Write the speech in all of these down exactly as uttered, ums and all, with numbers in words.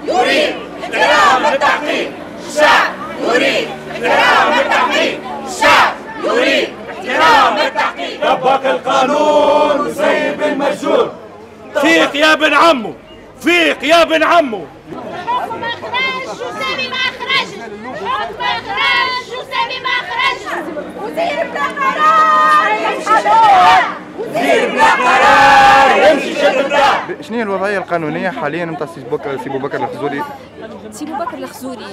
يريد احترام التحقيق. الشعب يريد احترام التحقيق. الشعب يريد احترام التحقيق. طبق القانون وسيب المجهول. فيق يا ابن عمو، فيق يا ابن عمو. حكم اخراج وسامي ما اخرجش. حكم اخراج وسامي ما اخرجش. وزير بلا قرار يمشي شدها. وزير بلا قرار يمشي شدها. شنو هي الوضعيه القانونيه حاليا نتاع سي بكر سي بكر الخزوري؟ سي بكر الخزوري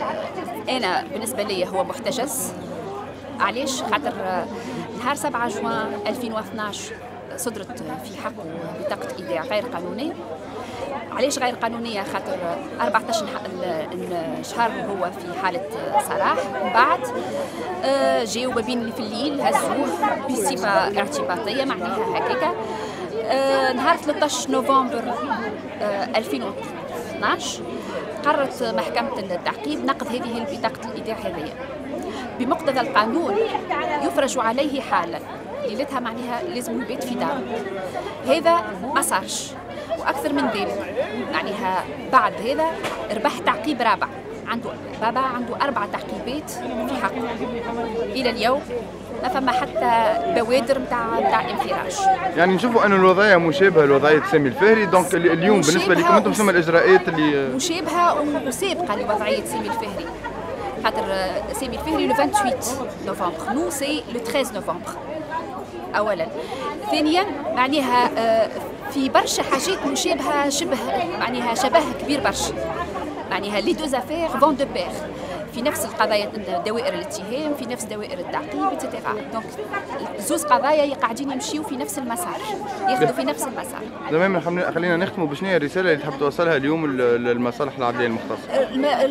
انا بالنسبه لي هو محتجز. علاش؟ خاطر نهار سبعة جوان ألفين واثناش صدرت في حقه بطاقة إيداع غير قانونية. علاش غير قانونية؟ خاطر أربعطاش شهر هو في حالة سراح. من بعد جاو بابين في الليل هزوه بصفة اعتباطية معناها هكاكا. نهار ثلاثطاش نوفمبر ألفين واثناش قررت محكمة التعقيب نقض هذه البطاقة الإيداع هذه. بمقتضى القانون يفرج عليه حالا، ليلتها معناها لازم يبيت في داره. هذا ما صارش، واكثر من ذلك معناها بعد هذا ربح تعقيب رابع. عنده بابا عنده اربع تعقيبات في حقه الى اليوم، ما فما حتى بوادر نتاع نتاع انفراج. يعني نشوفوا انه الوضعيه مشابهه لوضعيه سامي الفهري. دونك اليوم بالنسبه لكم انتم شنو الاجراءات اللي مشابهه وسابقه لوضعيه سامي الفهري؟ خاطر سامي الفهري لو ثمانية وعشرين نوفمبر، نو سي لو ثلاثة نوفمبر اولا. ثانيا معناها في برشا حاجات مشابهه، شبه معناها شبه كبير برشا. معناها لي دو زافير فون دو بير في نفس القضايا، دوائر الاتهام في نفس دوائر التعقيب اتسيتيرا. دونك زوز قضايا قاعدين يمشيو في نفس المسار، ياخذوا في نفس المسار. تمام. خلينا نختموا بشنو هي الرساله اللي تحب توصلها اليوم للمصالح العدليه المختصه؟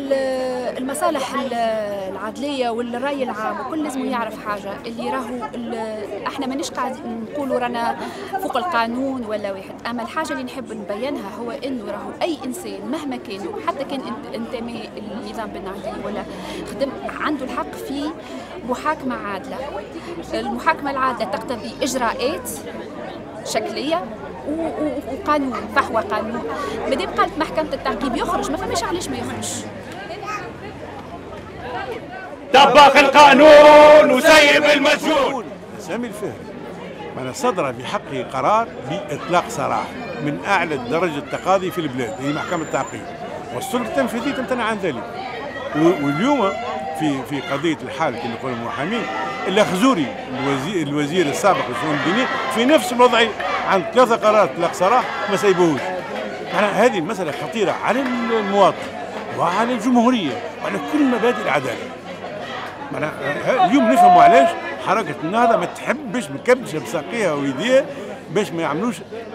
المصالح العدليه والراي العام وكل لازم يعرف حاجه، اللي راهو احنا مانيش قاعدين نقولوا رانا فوق القانون ولا واحد، اما الحاجه اللي نحب نبينها هو انه راهو اي انسان مهما كان، حتى كان انتمي للنظام بن علي ولا خدم، عنده الحق في محاكمه عادله. المحاكمه العادله تقتضي اجراءات شكليه وقانون، فحوى قانون. مادام قالت محكمه التعقيب يخرج، ما فماش علاش ما يخرجش. طبق القانون وسيب المسجون. سامي الفهري من صدر بحقه قرار باطلاق سراح من اعلى درجه التقاضي في البلاد، هي محكمه التعقيب، والسلطه التنفيذيه تمتنع عن ذلك. واليوم في في قضيه الحال كما يقول المحامين، الخزوري الوزير الوزير السابق للشؤون الدينيه في نفس الوضعيه، عن ثلاثه قرارات اطلاق سراح ما سيبوهوش. معناها هذه المساله خطيره على المواطن وعلى الجمهوريه وعلى كل مبادئ العداله. معناها اليوم نفهموا علاش حركه النهضه ما تحبش مكبشه بساقيها ويديها باش ما يعملوش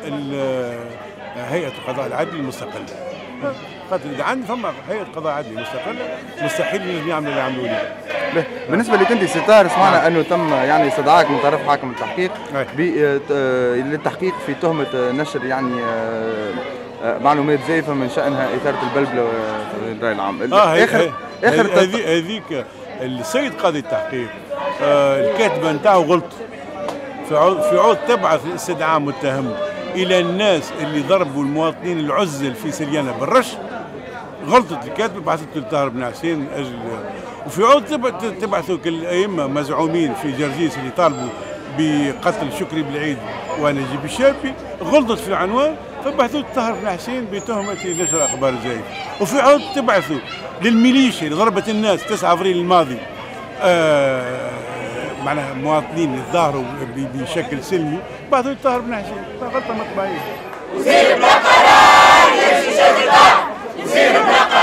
هيئه القضاء العدلي المستقله. خاطر اذا عندي فما هيئه قضاء عدلي مستقله مستحيل ينجم يعملوا اللي يعملوا لي. بالنسبه لك انت ستار، سمعنا انه تم يعني استدعاك من طرف حاكم التحقيق للتحقيق في تهمه نشر يعني معلومات زائفه من شانها اثاره البلبله في الراي العام. اه اخر اخر هذيك السيد قاضي التحقيق آه الكاتبه نتاعو غلط في عوض في عوض تبعث استدعاء متهم الى الناس اللي ضربوا المواطنين العزل في سليانه بالرش. غلطت الكاتبه، بعثت له طاهر بن حسين من اجل، وفي عوض تبعثوا الائمه مزعومين في جرجيس اللي طالبوا بقتل شكري بالعيد ونجيب الشابي، غلطت في العنوان فبعثوا طاهر بن حسين بتهمه نشر اخبار زايفه. وفي عوض تبعثوا للميليشيا اللي ضربت الناس تسعة افريل الماضي آه معناها مواطنين يتظاهروا بشكل سلمي، بعثوا طاهر بن حسين، غلطه مطبعيه. وزير بلا قرار يمشي شد الدار. وزير بلا